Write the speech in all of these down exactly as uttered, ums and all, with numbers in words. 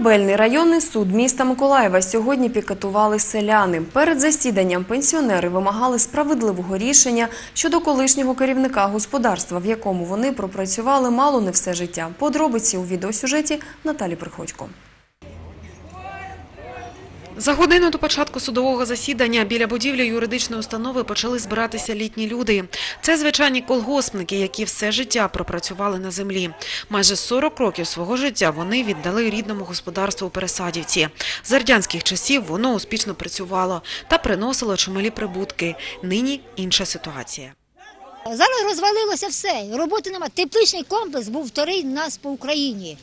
Корабельний районний суд міста Миколаєва сьогодні пікетували селяни. Перед засіданням пенсіонери вимагали справедливого рішення щодо колишнього керівника господарства, в якому вони пропрацювали мало не все життя. Подробиці у відеосюжеті Наталі Приходько. За годину до початку судового засідання біля будівлі юридичної установи почали збиратися літні люди. Це звичайні колгоспники, які все життя пропрацювали на землі. Майже сорок років свого життя вони віддали рідному господарству у Пересадівці. З радянських часів воно успішно працювало та приносило чималі прибутки. Нині інша ситуація. Зараз розвалилося все, роботи немає. Тепличний комплекс був вторий у нас по Україні.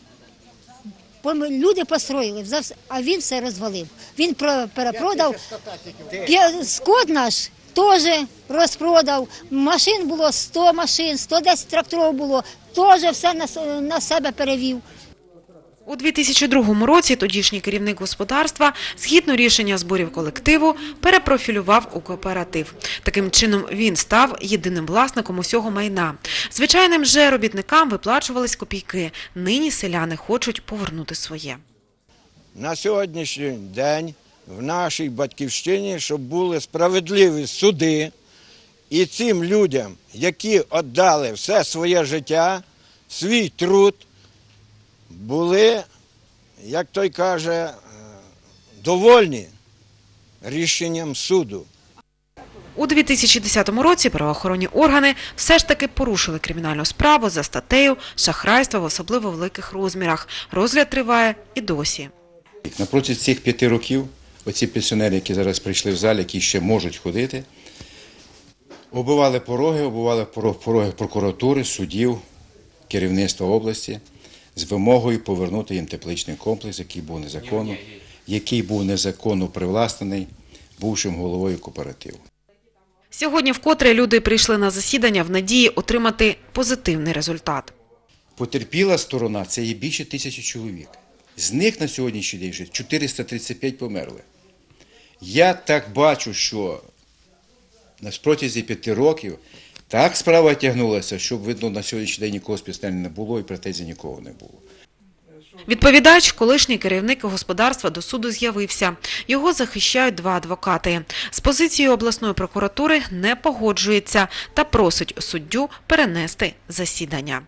Люди построїли, а він все розвалив. Він перепродав, скот наш теж розпродав, машин було сто машин, сто десять тракторів було, теж все на себе перевів. У дві тисячі другому році тодішній керівник господарства, згідно рішення зборів колективу, перепрофілював у кооператив. Таким чином він став єдиним власником усього майна. Звичайним же робітникам виплачувались копійки. Нині селяни хочуть повернути своє. На сьогоднішній день в нашій батьківщині, щоб були справедливі суди, і цим людям, які віддали все своє життя, свій труд, були, як той каже, довольні рішенням суду. У дві тисячі десятому році правоохоронні органи все ж таки порушили кримінальну справу за статтею «Шахрайство в особливо великих розмірах». Розгляд триває і досі. На протязі цих п'яти років оці пенсіонери, які зараз прийшли в зал, які ще можуть ходити, оббивали пороги, оббивали пороги прокуратури, судів, керівництва області, з вимогою повернути їм тепличний комплекс, який був незаконно, який був незаконно привласнений бувшим головою кооперативу. Сьогодні вкотре люди прийшли на засідання в надії отримати позитивний результат. Потерпіла сторона – це є більше тисячі чоловік. З них на сьогоднішній день вже чотириста тридцять п'ять померли. Я так бачу, що на протязі п'яти років так справа тягнулася, щоб, видно, на сьогоднішній день нікого спеціально не було і претензій нікого не було. Відповідач, колишній керівник господарства, до суду з'явився. Його захищають два адвокати. З позицією обласної прокуратури не погоджується та просить суддю перенести засідання.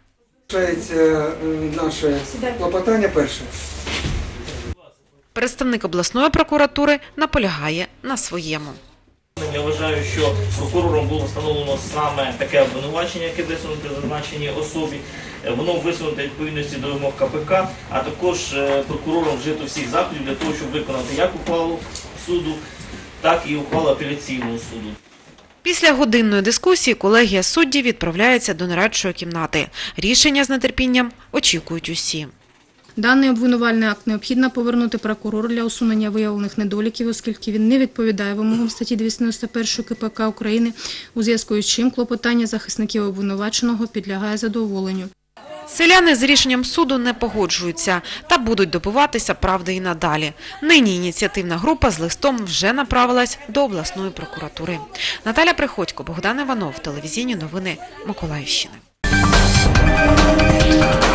Наше клопотання перше. Представник обласної прокуратури наполягає на своєму. Я вважаю, що прокурором було встановлено саме таке обвинувачення, яке висунуте зазначеній особі. Воно висунуте відповідності до вимог ка пе ка, а також прокурором вжито всіх заходів для того, щоб виконати як ухвалу суду, так і ухвалу апеляційного суду. Після годинної дискусії колегія суддів відправляється до нарадчої кімнати. Рішення з нетерпінням очікують усі. Даний обвинувальний акт необхідно повернути прокурору для усунення виявлених недоліків, оскільки він не відповідає вимогам статті двісті дев'яносто першої ка пе ка України, у зв'язку із чим клопотання захисників обвинуваченого підлягає задоволенню. Селяни з рішенням суду не погоджуються та будуть добиватися правди і надалі. Нині ініціативна група з листом вже направилась до обласної прокуратури. Наталя Приходько, Богдан Іванов, телевізійні новини Миколаївщини.